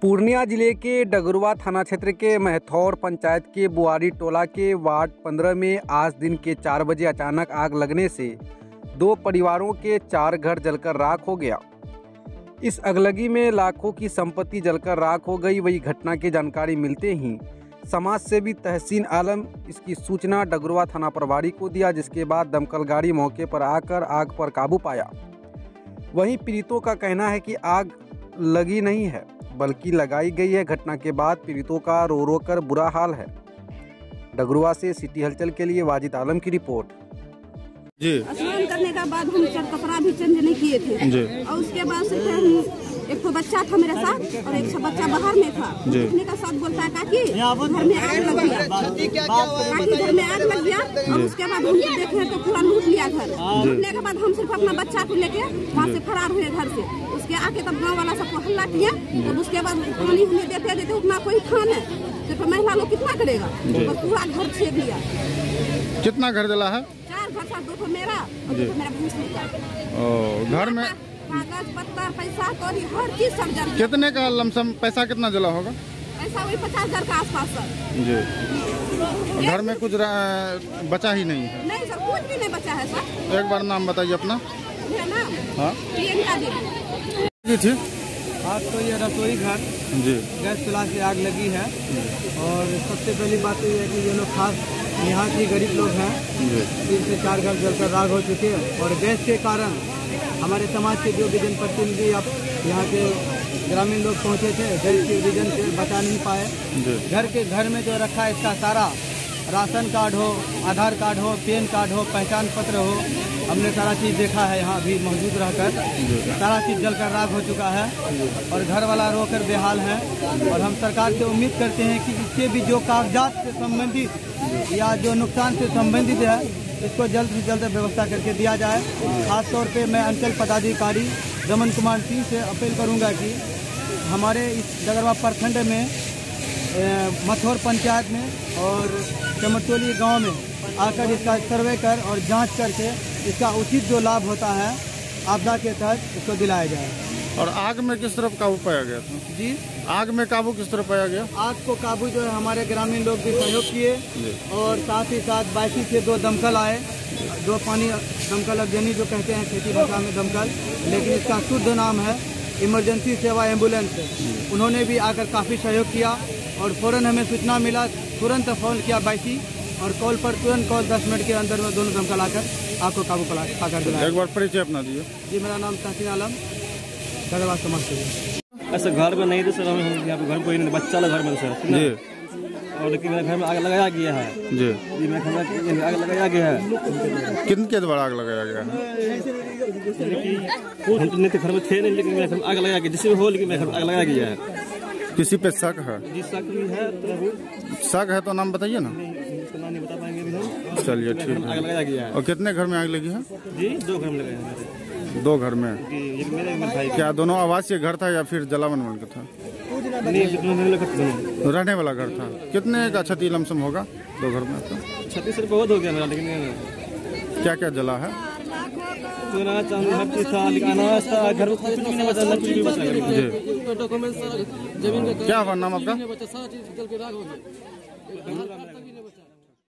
पूर्णिया जिले के डगरुआ थाना क्षेत्र के महथौर पंचायत के बुआरी टोला के वार्ड 15 में आज दिन के 4 बजे अचानक आग लगने से 2 परिवारों के 4 घर जलकर राख हो गया। इस अगलगी में लाखों की संपत्ति जलकर राख हो गई। वही घटना की जानकारी मिलते ही समाज सेवी तहसीन आलम इसकी सूचना डगरुआ थाना प्रभारी को दिया, जिसके बाद दमकल गाड़ी मौके पर आकर आग पर काबू पाया। वहीं पीड़ितों का कहना है कि आग लगी नहीं है बल्कि लगाई गई है। घटना के बाद पीड़ितों का रो रो कर बुरा हाल है। डगरुआ से सिटी हलचल के लिए वाजिद आलम की रिपोर्ट। जी, स्नान करने का बाद हम सर कपड़ा भी चेंज नहीं किए थे जी। और उसके बाद से हम एक तो बच्चा था मेरे साथ और एक बच्चा बाहर में था। उठने का साथ बोलता है काकी घर में आग लग गया, काकी घर में आग लग गया। और उसके बाद हम देखे तो पूरा लूट लिया घर। लूटने के बाद हम सिर्फ अपना बच्चा को लेके वहाँ से फरार हुए घर से। उसके आके तब गाँव वाला सबको हल्ला किया। तब उसके बाद पानी हमें देते उतना कोई था नहीं, सिर्फ महिला लोग कितना करेगा, तो पूरा घर छेद लिया। कितना घर जला है? 4 घर था, 2 मेरा और 2 मेरा भूसी का। घर में कागज पत्तर पैसा कौड़ी हर चीज सब जल। कितने का लमसम पैसा कितना जला होगा? पैसा वही 50,000 का आसपास सर। जी। घर में कुछ बचा ही नहीं है? नहीं सर, कुछ भी नहीं बचा है सर। एक बार नाम बताइए अपना। मेरा नाम हाँ प्रियंका जी थी। आज तो ये रसोई घर जी गैस चूल्हा से आग लगी है। और सबसे पहली बात तो ये है कि ये लोग खास यहाँ की गरीब लोग हैं। 3 से 4 घर जलकर राख हो चुके हैं। और गैस के कारण हमारे समाज के जो भी जनप्रतिनिधि अब यहाँ के ग्रामीण लोग पहुँचे थे, गैस के विजन से बचा नहीं पाए। घर में जो रखा है इसका सारा राशन कार्ड हो, आधार कार्ड हो, पैन कार्ड हो, पहचान पत्र हो, हमने सारा चीज़ देखा है। यहाँ भी मौजूद रहकर सारा चीज़ जलकर राख हो चुका है और घर वाला रोकर बेहाल है। और हम सरकार से उम्मीद करते हैं कि इसके भी जो कागजात से संबंधित या जो नुकसान से संबंधित है इसको जल्द से जल्द व्यवस्था करके दिया जाए। खासतौर पे मैं अंचल पदाधिकारी रमन कुमार सिंह से अपील करूँगा कि हमारे इस डगरुआ प्रखंड में महथौर पंचायत में और चमरचोली गांव में आकर इसका सर्वे कर और जांच करके इसका उचित जो लाभ होता है आपदा के तहत इसको दिलाया जाए। और आग में किस तरफ काबू पाया गया था? जी, आग में काबू किस तरफ पाया गया? आग को काबू जो है हमारे ग्रामीण लोग भी सहयोग किए और साथ ही साथ बाइसी से 2 दमकल आए। 2 पानी दमकल अभियानी जो कहते हैं खेती भाषा में दमकल, लेकिन इसका शुद्ध नाम है इमरजेंसी सेवा एम्बुलेंस। उन्होंने भी आकर काफ़ी सहयोग किया और फौरन हमें सूचना मिला, तुरंत फोन किया बाइसी और कॉल पर तुरंत 10 मिनट के अंदर में दोनों दमकल आकर आग को काबू पाकर दिलाया। एक बार परिचय अपना दिए। जी, मेरा नाम तहसीन आलम, डगरुआ समाज से। ऐसे घर में नहीं थे सर, हम यहाँ पे घर कोई नहीं, बच्चा लगा घर में सर जी। और लेकिन मेरे घर में आग लगाया गया है। जी, मेरे घर में आग लगाया गया है। किनके द्वारा आग लगाया गया है? हम तो नहीं थे, घर में थे नहीं, लेकिन मेरे घर में आग लगाया गया। जिससे भी हो, लेकिन मेरे घर में आग लगाया गया है। किसी पे शक है? जी, शक भी है। शक है तो नाम बताइए ना। उसका नाम नहीं बता पाएंगे अभी हम। चलिए ठीक आग है। लगाया गया है। और कितने घर में आग लगी है? जी, 2 घर में लगे हैं मेरे। 2 घर में? जी, एक मेरे भाई। क्या दोनों आवासीय घर था या फिर जलावन वाला का था? नहीं, रहने वाला घर था। कितने का क्षति लमसम होगा 2 घर में? क्षति सर बहुत हो गया मेरा, लेकिन क्या क्या जला है? सोना चांदी हर चीज था, लेकिन अनाज था, घर में कुछ भी नहीं बचा, कुछ भी बचा। जी, डॉक्यूमेंट जमीन का क्या हुआ नाम आपका? सारा चीज जल के राख हो गया।